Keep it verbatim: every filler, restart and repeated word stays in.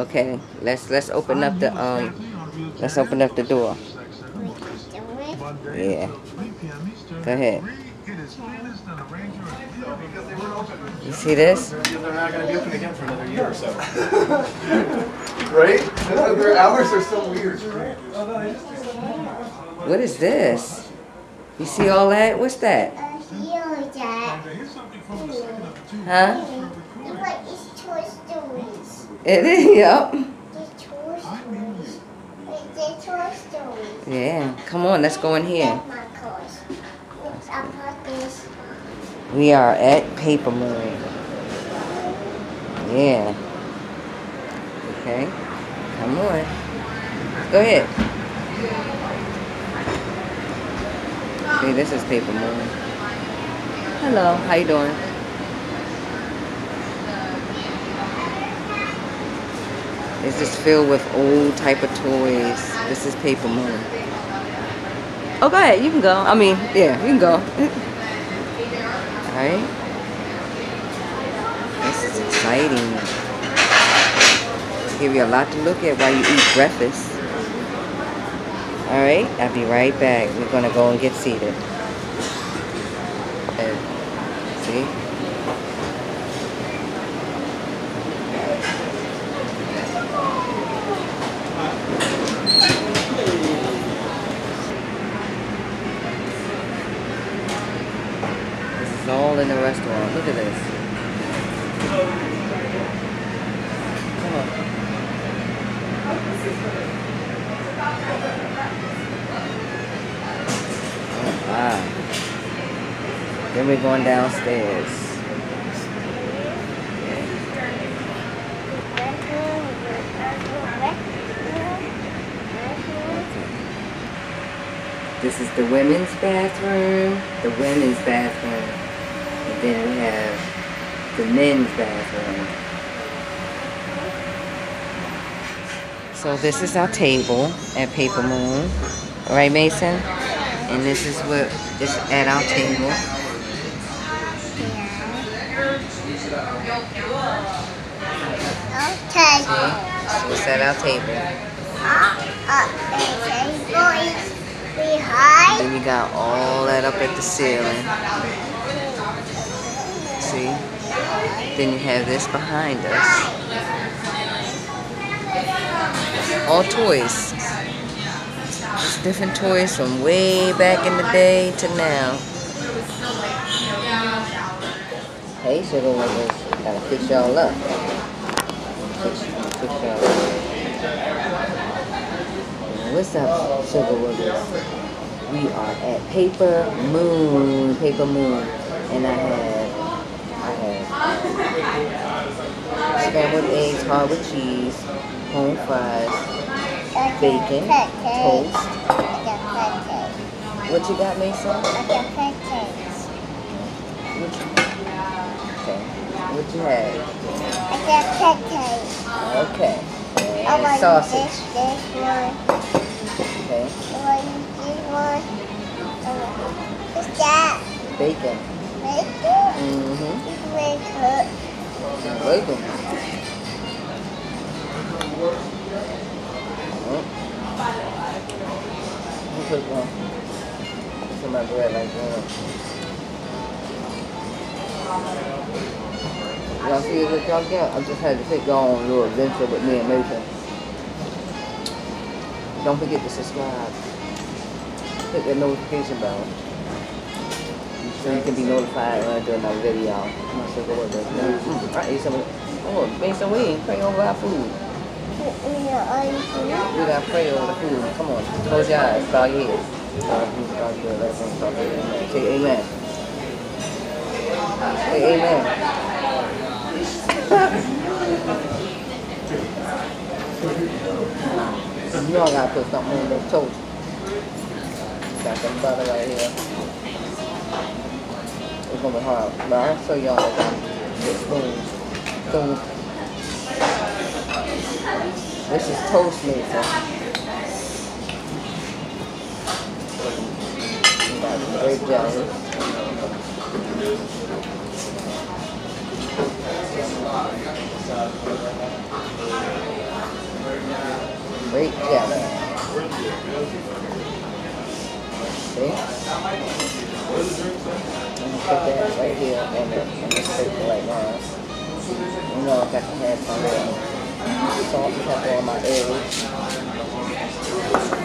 Okay, let's let's open up the um let's open up the door. Yeah. Go ahead. You see this? They're not going to be open again for another year or so. Right? Their hours are so weird. What is this? You see all that? What's that? Huh? It's Toy Stories. It is, yep. It's Toy Stories. It's Toy Stories. Yeah. Come on, let's go in here. That's my cars. Looks up like this. We are at Paper Moon. Yeah. Okay. Come on. Go ahead. See, this is Paper Moon. Hello, how you doing? It's just filled with old type of toys. This is Paper Moon. Oh, go ahead. You can go. I mean, yeah, you can go. Alright. This is exciting. Give you a lot to look at while you eat breakfast. Alright, I'll be right back. We're going to go and get seated. And, see? This is all in the restaurant. Look at this. Come on. Oh, wow. Then we're going downstairs. This is the women's bathroom, the women's bathroom, and then we have the men's bathroom. So this is our table at Paper Moon, right, Mason? And this is what is at our table. Okay. So it's at our table. Uh, uh, the table is behind. Then you got all that up at the ceiling. See? Then you have this behind us. All toys. It's different toys from way back in the day to now. Hey, sugar wigglers. Gotta fix y'all up. Fix, fix y'all up. What's up, sugar wigglers? We are at Paper Moon. Paper Moon. And I have, I have scrambled eggs, hard with cheese, home fries, bacon, toast. What you got, Mason? I got pancakes. What you, okay. What you have? I got pancakes. Okay. I And want sausage. this, this one. Okay. I want this one. Uh, What's that? Bacon. Bacon? Mm-hmm. It's bacon. Bacon. Oh. I'll put one. Some of my bread like that. Y'all see what y'all got? I just had to take y'all on a little adventure with me and Mason. Don't forget to subscribe. Hit that notification bell so you can be notified when I do another video. I'm not sure what it is. Mm, I ate some of it. Oh, Mason, we ain't praying over our food. Yeah, I We gotta pray over the food. Come on, close your eyes, bow your head. Say amen. Say amen. You know I gotta put something on this toast. Got some butter right here. It's gonna be hard, but I'll show y'all that I get spoons. So, this is toast, Mason. Grape jelly. Grape jelly. See? I'm gonna put that right here on the, on this paper right now. You know, I got to have some uh, salt and pepper on my eggs.